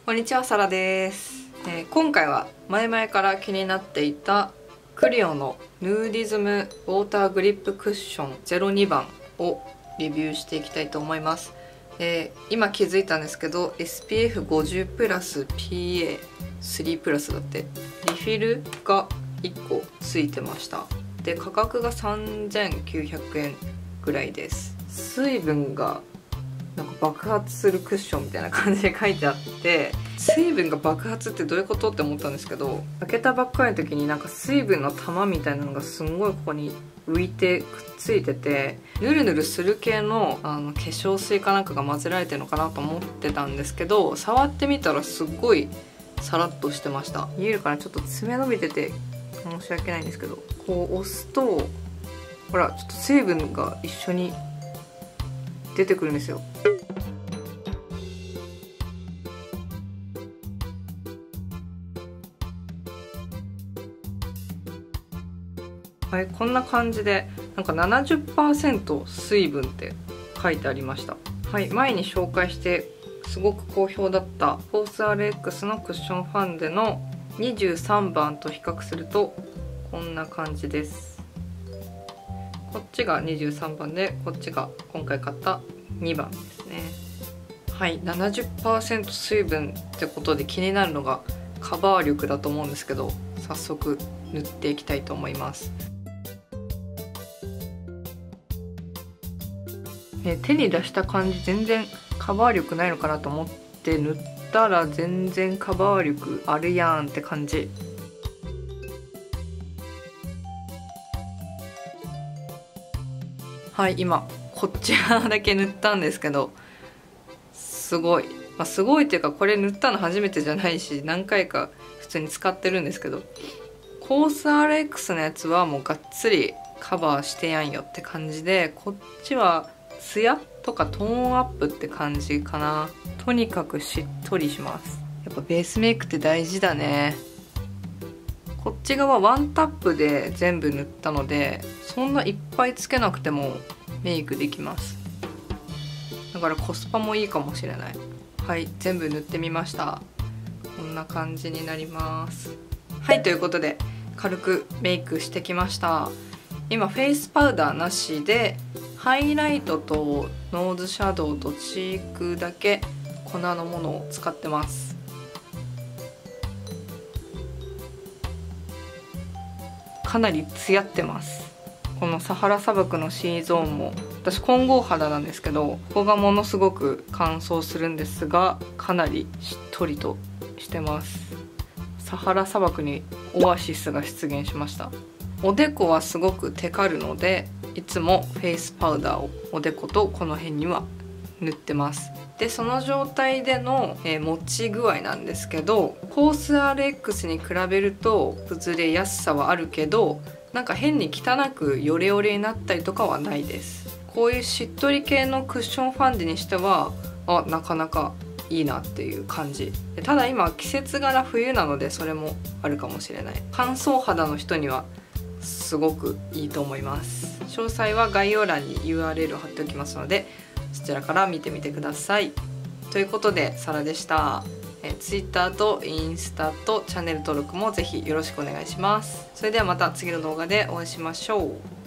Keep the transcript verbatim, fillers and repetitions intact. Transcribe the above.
こんにちは、サラです、えー、今回は前々から気になっていたクリオのヌーディズムウォーターグリップクッションゼロにばんをレビューしていきたいと思います。えー、今気づいたんですけど エスピーエフごじゅう プラス ピーエースリー プラスだってリフィルがいっこついてました。で価格がさんぜんきゅうひゃくえんぐらいです。水分がなんか爆発するクッションみたいな感じで書いてあって、水分が爆発ってどういうことって思ったんですけど、開けたばっかりの時になんか水分の玉みたいなのがすんごいここに浮いてくっついてて、ヌルヌルする系のあの化粧水かなんかが混ぜられてるのかなと思ってたんですけど、触ってみたらすっごいサラッとしてました。見えるかな、ちょっと爪伸びてて申し訳ないんですけど、こう押すとほらちょっと水分が一緒に出てくるんですよ。はい、こんな感じでなんか ななじゅっパーセント 水分って書いてありました。はい、前に紹介してすごく好評だったフォース アールエックス のクッションファンデのにじゅうさんばんと比較するとこんな感じです。こっちがにじゅうさんばんで、こっちが今回買ったにばんですね。はい、ななじゅっパーセント 水分ってことで気になるのがカバー力だと思うんですけど、早速塗っていきたいと思います。え手に出した感じ全然カバー力ないのかなと思って塗ったら全然カバー力あるやんって感じ。はい、今こっち側だけ塗ったんですけど、すごい、まあ、すごいっていうかこれ塗ったの初めてじゃないし何回か普通に使ってるんですけど、コース アールエックス のやつはもうがっつりカバーしてやんよって感じで、こっちはツヤとかトーンアップって感じかな。とにかくしっとりします。やっぱベースメイクって大事だね。こっち側ワンタップで全部塗ったのでそんないっぱいつけなくてもメイクできます。だからコスパもいいかもしれない。はい、全部塗ってみました。こんな感じになります。はい、ということで軽くメイクしてきました。今フェイスパウダーなしでハイライトとノーズシャドウとチークだけ粉のものを使ってます。かなりツヤってます。このサハラ砂漠の C ゾーンも私混合肌なんですけど、ここがものすごく乾燥するんですがかなりしっとりとしてます。サハラ砂漠にオアシスが出現しました。おでこはすごくテカるのでいつもフェイスパウダーをおでことこの辺には塗ってます。でその状態での、えー、持ち具合なんですけど、コース アールエックス に比べると崩れやすさはあるけど、なんか変に汚くヨレヨレになったりとかはないです。こういうしっとり系のクッションファンデにしてはあなかなかいいなっていう感じ。ただ今季節柄冬なのでそれもあるかもしれない。乾燥肌の人にはすごくいいと思います。詳細は概要欄に ユーアールエル を貼っておきますのでそちらから見てみてください。ということでサラでした。え Twitter とインスタとチャンネル登録もぜひよろしくお願いします。それではまた次の動画でお会いしましょう。